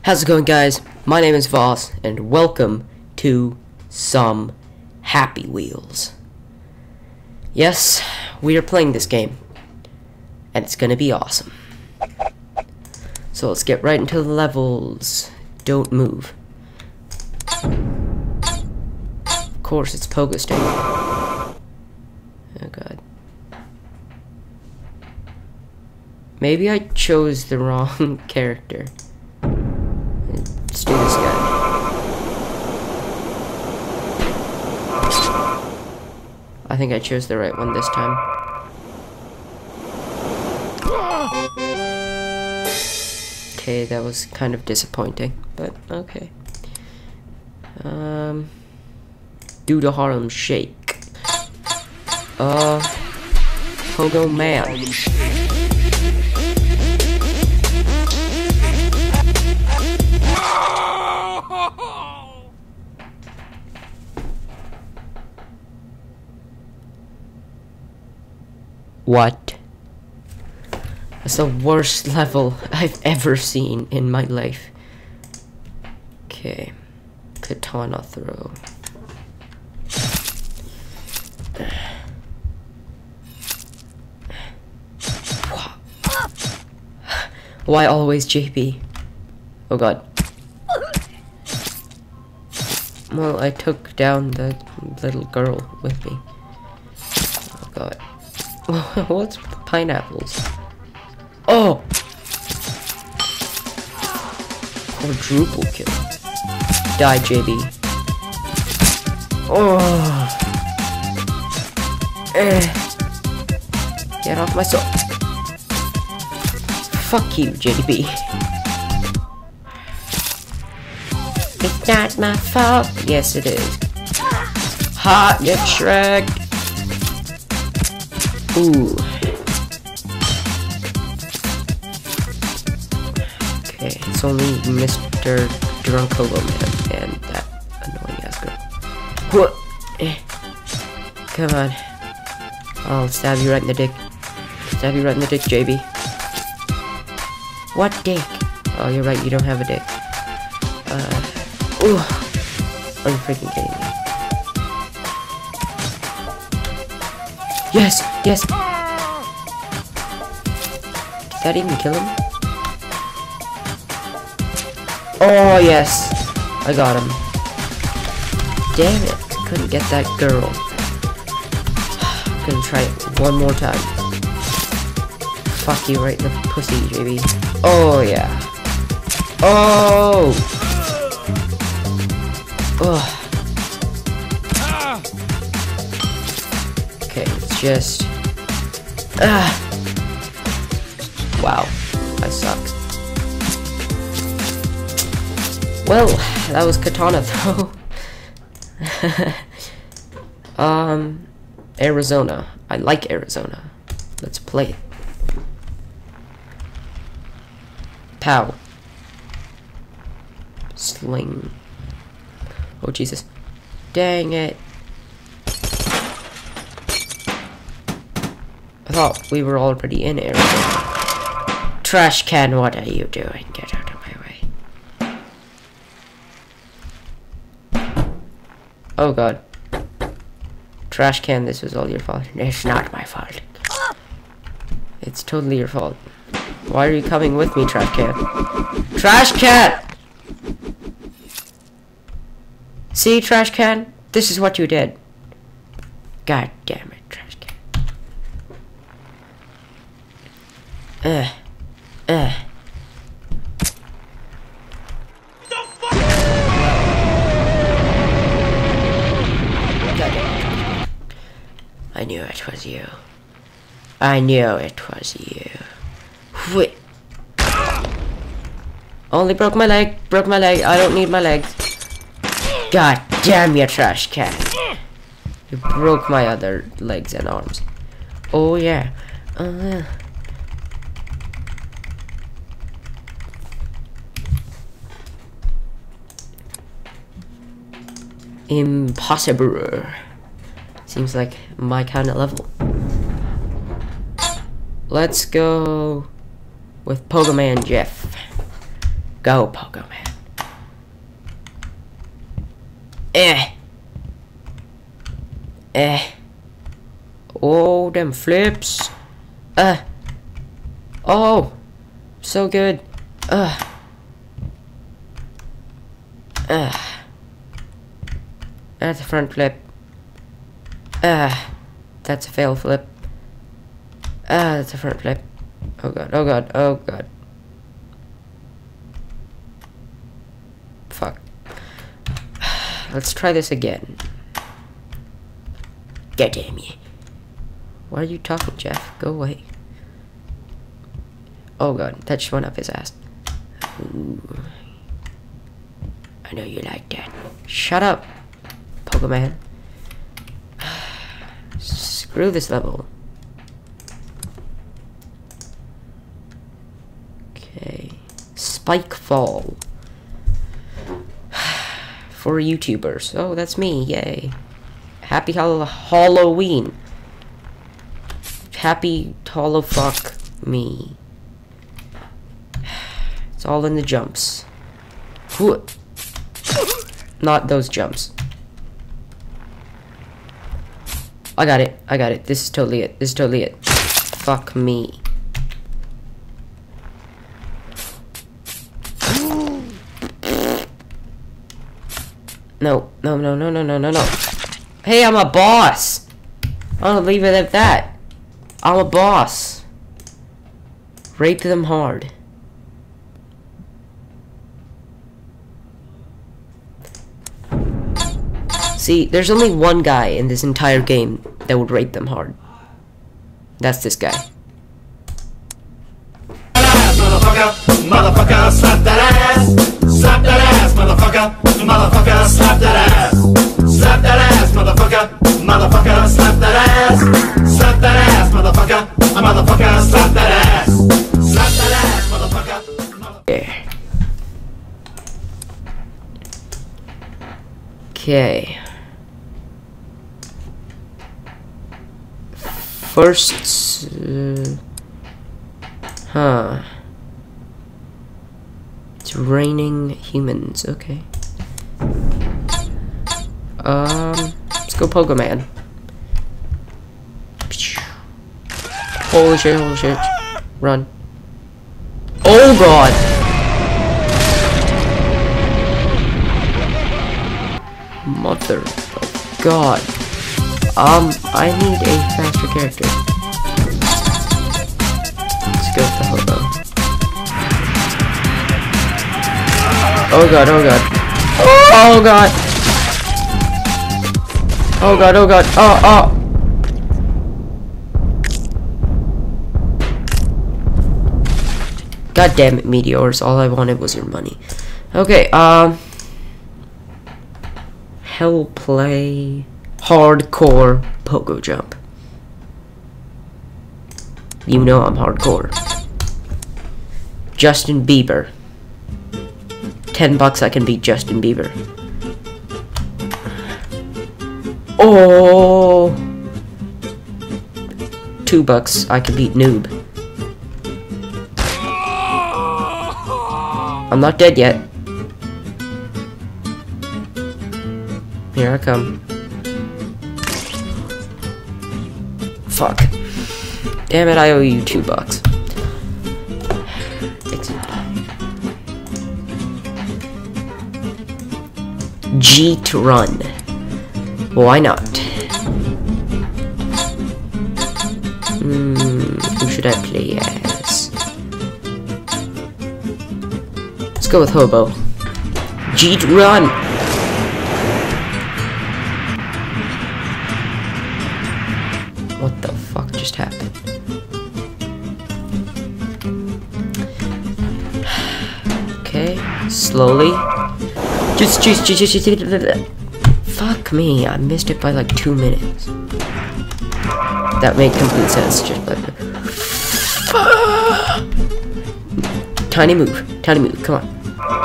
How's it going, guys? My name is Voss, and welcome to some Happy Wheels. Yes, we are playing this game, and it's gonna be awesome. So let's get right into the levels. Don't move. Of course, it's Pogo Stick. Oh god. Maybe I chose the wrong character. Let's do this guy. I think I chose the right one this time. Okay, that was kind of disappointing, but okay. Do the Harlem Shake. Pogo Man. What? That's the worst level I've ever seen in my life. Okay. Katana throw. Why always JB? Oh god. Well, I took down the little girl with me. Oh god. What's with the pineapples? Oh! Quadruple kill. Die, JB. Oh! Get off my sword. Fuck you, JB. It's not my fault. Yes, it is. Ha! Get shreked. Ooh. Okay, it's only Mr. Drunkovo Man and that annoying ass girl. What? Come on. I'll stab you right in the dick. Stab you right in the dick, JB. What dick? Oh, you're right, you don't have a dick. Ooh. Are you freaking kidding me? Yes! Yes! Did that even kill him? Oh, yes! I got him. Damn it! Couldn't get that girl. Gonna try it one more time. Fuck you right in the pussy, JB. Oh, yeah. Oh! Oh. Okay, it's just... Wow, I suck. Well, that was Katana though. Arizona. I like Arizona. Let's play it. Pow. Sling. Oh, Jesus. Dang it. I thought we were already in Arizona. Trash can, what are you doing? Get out of my way. Oh god. Trash can, this was all your fault. It's not my fault. It's totally your fault. Why are you coming with me, trash can? Trash can! See, trash can? This is what you did. God damn it, trash can. I knew it was you. I knew it was you. Wait. Only broke my leg. Broke my leg. I don't need my legs. God damn you, trash can. You broke my other legs and arms. Oh yeah. Impossible. Seems like my kind of level. Let's go with Pogo Man Jeff. Go, Pogo Man. Oh, them flips. Oh, so good. That's a front flip. That's a fail flip. That's a front flip. Oh god, oh god, oh god. Fuck. Let's try this again. God damn you. Why are you talking, Jeff? Go away. Oh god, that just went up his ass. Ooh. I know you like that. Shut up, Pokemon. Screw this level. Okay. Spike Fall. For YouTubers. Oh, that's me. Yay. Happy Halloween. Happy hollow fuck me. It's all in the jumps. Not those jumps. I got it. I got it. This is totally it. This is totally it. Fuck me. No. No, no, no, no, no, no, no. Hey, I'm a boss. I'll leave it at that. I'm a boss. Rape them hard. See, there's only one guy in this entire game that would rape them hard. That's this guy. Motherfucker, motherfucker, slap that ass. Slap that ass, motherfucker. Motherfucker, slap that ass. Slap that ass, motherfucker. Motherfucker, slap that ass. Slap that ass, motherfucker. A motherfucker, slap that ass. Slap that ass, motherfucker. Yeah. Okay. First, it's raining humans. Okay. Let's go Pokemon. Holy shit, holy shit. Run. Oh god! Mother of god. I need a faster character. Let's go with the Hobo. Oh god, oh god. Oh god! Oh god, oh god, oh! God damn it, Meteors, all I wanted was your money. Okay, Hell Play Hardcore Pogo Jump. You know I'm hardcore. Justin Bieber. $10 I can beat Justin Bieber. Oh! $2 I can beat Noob. I'm not dead yet. Here I come. Fuck. Damn it, I owe you $2. Jeet Run. Why not? Who should I play as? Let's go with Hobo. Jeet Run! What the fuck just happened? Okay, slowly. Just. Fuck me, I missed it by like 2 minutes. That made complete sense, just like... Tiny move, come on.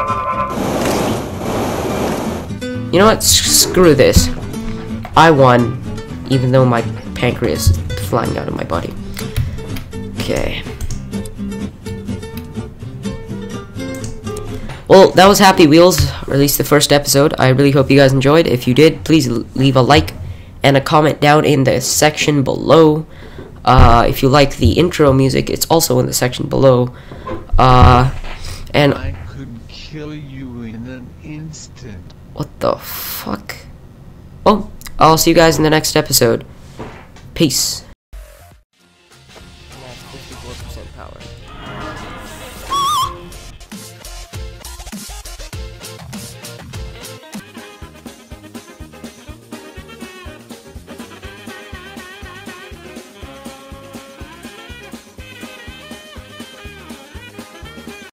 You know what, screw this. I won, even though my pancreas is flying out of my body. Okay. Well, that was Happy Wheels, or at least the first episode. I really hope you guys enjoyed. If you did, please leave a like and a comment down in the section below. If you like the intro music, it's also in the section below. And I could kill you in an instant. what the fuck? Well, I'll see you guys in the next episode. Peace.